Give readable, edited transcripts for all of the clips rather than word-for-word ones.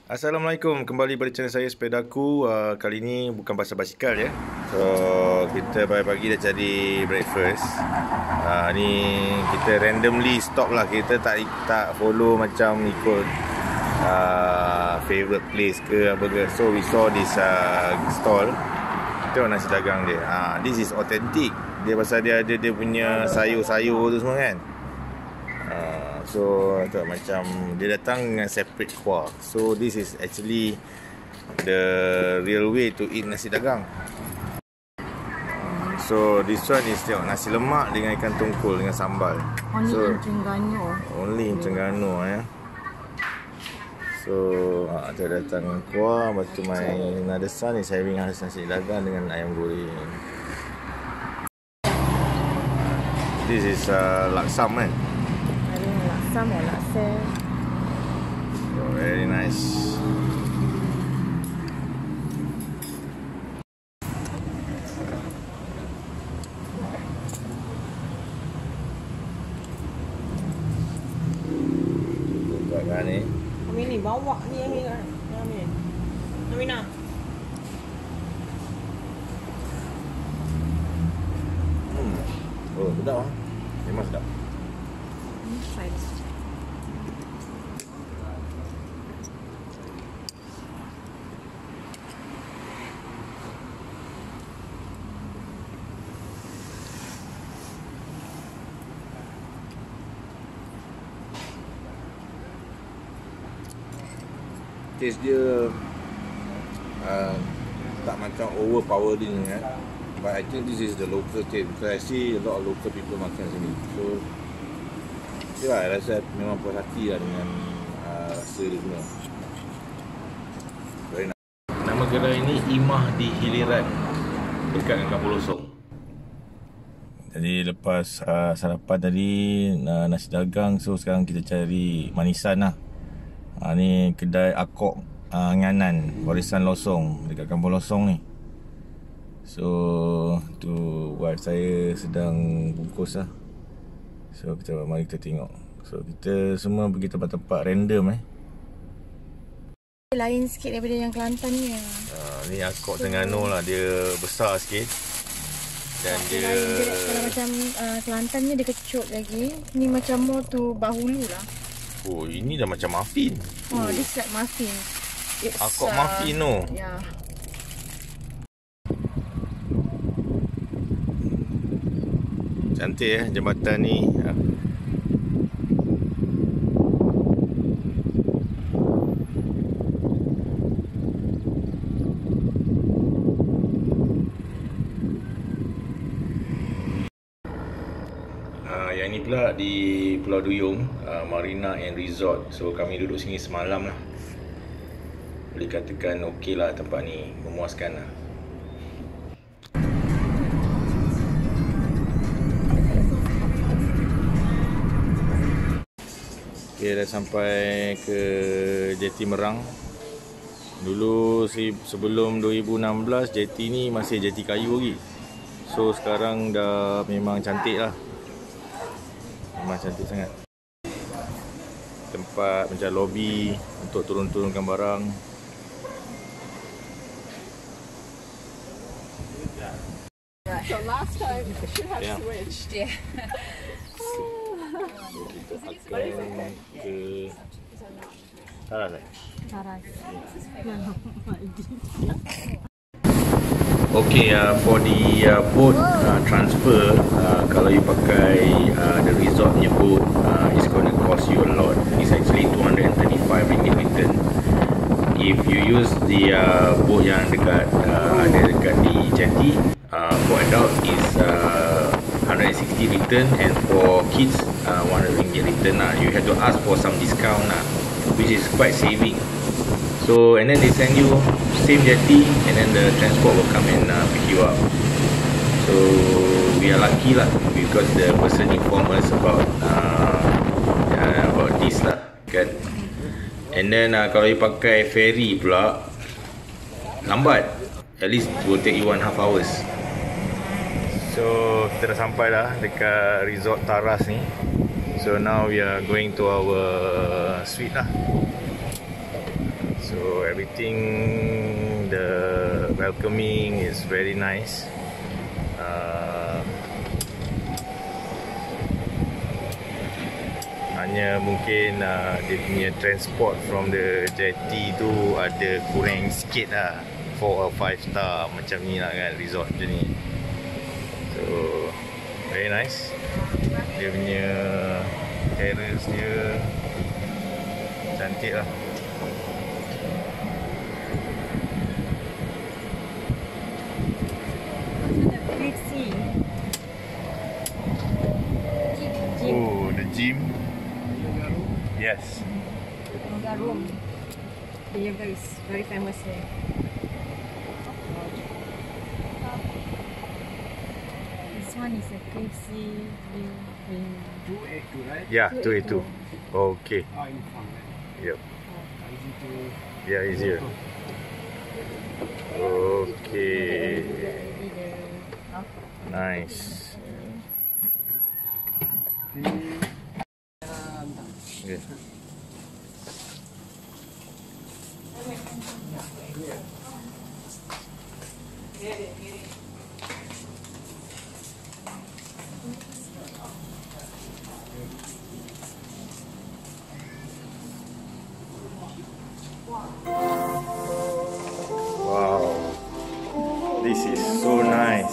Assalamualaikum, kembali pada channel saya Sepedaku. Kali ini bukan pasal basikal ya. So kita pagi-pagi dah cari breakfast. Ni kita randomly stop lah. Kita tak follow macam ikut favorite place ke apa ke. So we saw this stall. Tengok nasi dagang dia. This is authentic. Dia pasal dia ada dia punya sayur-sayur tu semua kan. So macam dia datang dengan separate kuah. So this is actually the real way to eat nasi dagang. So this one is tengok nasi lemak dengan ikan tungkul dengan sambal. Only in Terengganu. Only in Terengganu ya. So dia datang dengan kuah. Lepas tu my another son is having nasi dagang dengan ayam goreng. This is laksam kan. Laksam or laksa. So very nice. Bukan ni. Kami ni bawa ni Amin kan. Amina. Oh, sedap ah. Memang sedap. Taste dia tak macam overpowering kan. But I think this is the local taste because I see a lot of local people makan sini. So ya, I rasa memang puas hati lah dengan rasa dia semua. Very nice. Nama kedai ini Imah di Hiliran, dekat dengan Kampung Losong. Jadi lepas sarapan tadi nasi dagang, so sekarang kita cari manisan lah. Ni kedai Akok Nganan, warisan Losong, dekat Kampung Losong ni. So tu wife saya sedang bungkus lah. So mari kita tengok. So kita semua pergi tempat-tempat random Lain sikit daripada yang Kelantan ni. Ni Akok Terengganu lah, dia besar sikit. Dan dia kalau macam Kelantan ni dia kecut lagi. Ni macam more tu bahulu lah. Oh, ini dah macam muffin. This like muffin. It's, Akok muffin tu. Yeah. Cantik jambatan ni. Yang ni pula di Pulau Duyung, Marina and Resort. So kami duduk sini semalam lah. Boleh katakan okey lah tempat ni, memuaskan lah. Okay, dah sampai ke Jeti Merang. Dulu sebelum 2016 jeti ni masih jeti kayu lagi. So sekarang dah memang cantik lah. Memang cantik sangat. Tempat macam lobi untuk turun-turunkan barang. So last time you should have switched. Yeah. So kita akan ke Taras lah. Taras. Okay, for the boat transfer, kalau you pakai the resort punya boat, it's going to cost you a lot. It's actually 235 ringgit return. If you use the boat yang dekat di jetty, for adult is 160 return, and for kids 100 ringgit return lah. You have to ask for some discount lah, which is quite saving. So and then they send you same jetty, and then the transport will come and pick you up. So we are lucky lah because the person informed us about this lah kan. And then kalau you pakai ferry pula lambat, at least will take you 1.5 hours. So kita dah sampai dah dekat resort Taras ni. So now we are going to our suite lah. So everything, the welcoming is very nice. Hanya mungkin dia punya transport from the jetty tu ada kurang sikit lah. 4 or 5 star macam ni lah kan, resort macam ni. So very nice. Dia punya terrace dia cantik lah. Oh, the gym. Yes. Yoga room. The yoga is very famous here. This one is a KFC view. 282, right? Yeah, 282. Okay. In front, right? Yep. Easy to... Yeah, easier. Okay. Nice. Okay. Wow, this is so nice.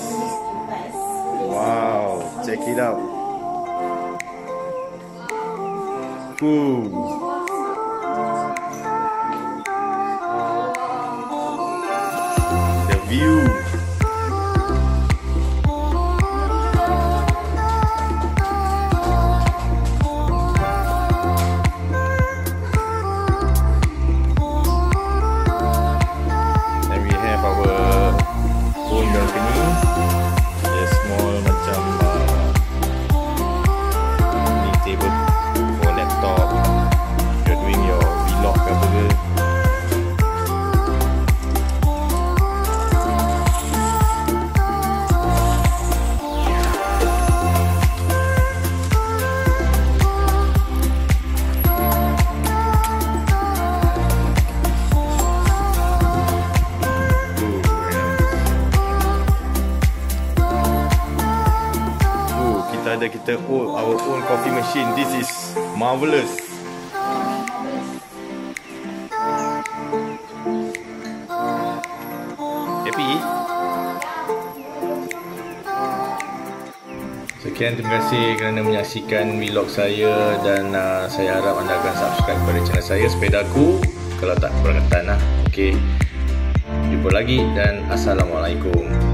Wow, check it out. Ooh. The view. And we have our own balcony. A small macam mini table for laptop. You're doing your vlog ke apa ke. Kita our own coffee machine. This is marvelous. Happy? Sekian, terima kasih kerana menyaksikan vlog saya dan saya harap anda akan subscribe kepada channel saya Sepedaku kalau tak keberatan lah. Okey. Jumpa lagi dan assalamualaikum.